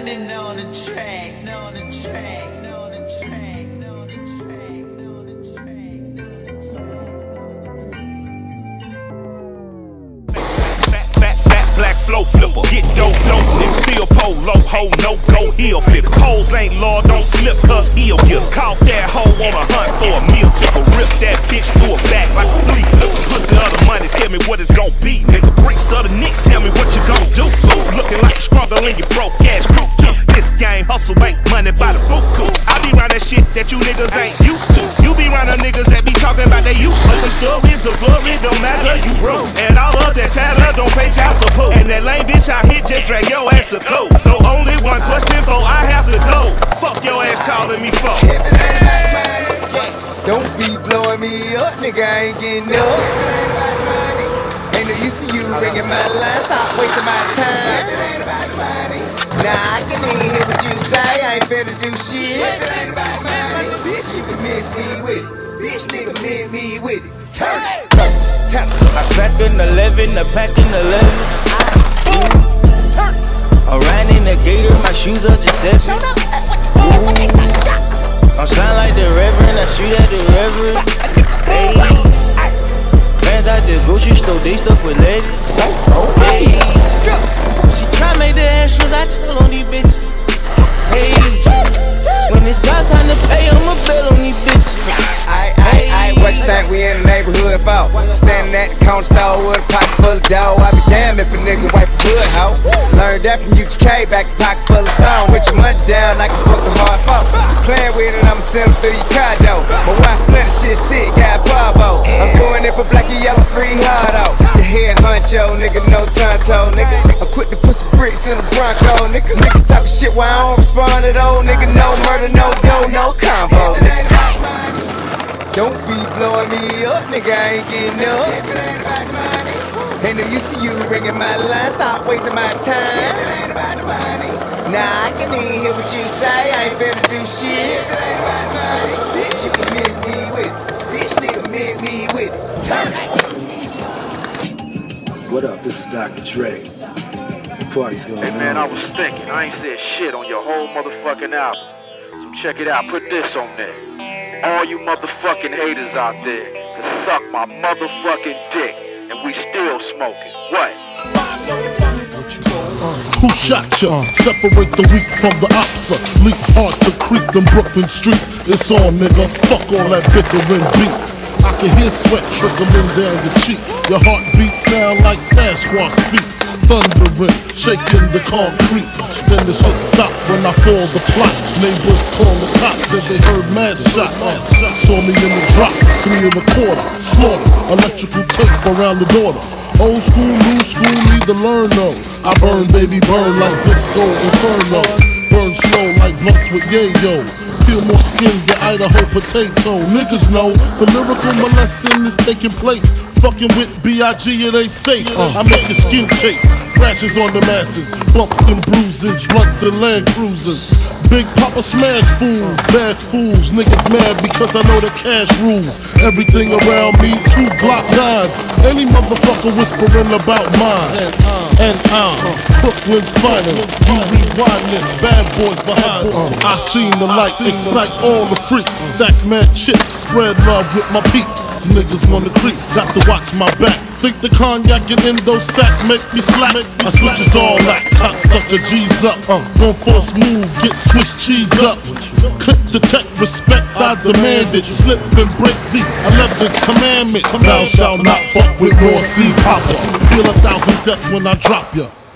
London on the track, on the track, on the track, on the track, on the track. Black flow flipper, get dope, no nigga. Still polo, ho, no go, heel flip. Hoes ain't law, don't slip, cause he'll get caught that hoe on a hunt for a meal. Take a rip that bitch through her back like a bleep. Pussy of the money, tell me what it's gon' be, nigga. Bricks of the Knicks, tell me what you gon' do. So looking like struggle in your broke ass crew too. This game hustle, make money by the buku. I be round that shit that you niggas ain't used to. You be round the niggas that be talking about they used to. Them stories of glory don't matter, you broke. And all of that chatter don't pay child support. And that lame bitch I hit just drag your ass to coke. So only one question before I have to go. Fuck your ass calling me fuck. Don't be blowing me up, nigga, I ain't getting up. Ain't no use of you ringing my line, stop wasting my time. Nah, I can even hear what you say, I ain't finna do shit. Bitch, you can miss me with it. Bitch, nigga, miss me with it. Turn it. I crack an 11, I pack an 11. I'm riding in the gator, my shoes are just 7. I'm shine like the Reverend, I shoot at the Reverend. Hey, fans out the grocery store, they stuff with ladies. Hey, she try make the extras, I tell on these bitches. Hey, when it's about time to pay, I'ma bail on these bitches. What you think we in the neighborhood for? Standing at the corner store with a pocket full of dough. I be damned if a nigga wipe a hood, hoe. Learned that from UGK, back a pocket full of stone. With your money down like a book of hard folk. Playing with it, I'ma send them through your condo. My wife plenty shit sick, got Pablo. I'm doing it for black and yellow, free hard out. The head honcho, nigga, no tonto, nigga. I quit to put some bricks in the Bronco, nigga. Nigga talking shit while I don't respond at all, nigga. No murder, no dough, no combo, nigga. Don't be blowing me up, nigga, I ain't getting up. Ain't no use of you ringing my line, stop wasting my time. Nah, I can even hear what you say, I ain't finna do shit. Bitch, you can miss me with it. Bitch, nigga, miss me with it. Turn it. What up, this is Dr. Dre. The party's going on. Hey man, I was thinking, I ain't said shit on your whole motherfucking album. So check it out, put this on there. All you motherfucking haters out there can suck my motherfucking dick, and we still smoking. What? Who shot ya? Separate the weak from the opsa. Leap hard to creep them Brooklyn streets. It's on, nigga. Fuck all that bickering beef. I can hear sweat trickling down your cheek. Your heartbeat sound like Sasquatch feet. Thundering, shaking the concrete. Then the shit stopped when I fall the plot. Neighbors call the cops and they heard mad shots. Saw me in the drop, 3 1/4. Slaughter, electrical tape around the daughter. Old school, new school, need to learn though. I burn, baby, burn like disco inferno. Burn slow like blunts with yayo. Feel more skins than Idaho potato. Niggas know the lyrical molesting is taking place. Fucking with B.I.G. it ain't safe. I make your skin chafe. Rashes on the masses, bumps and bruises, blunts and Land Cruisers. Big Papa smash fools, bash fools. Niggas mad because I know the cash rules. Everything around me, 2 Glock 9s. Any motherfucker whispering about mine. And I'm Brooklyn's finest. You rewind this, bad boys behind. I seen the light excite all the freaks. Stack mad chips, spread love with my peeps. Niggas wanna creep, got to watch my back. Think the cognac and endo sack make me slap. I switches all that, cocksucker G's up. Don't force move, get Swiss cheese up. Clip to tech, respect I demand it. Slip and break the 11th commandment. Thou shalt not fuck with Raw C Popper. Feel 1,000 deaths when I drop ya.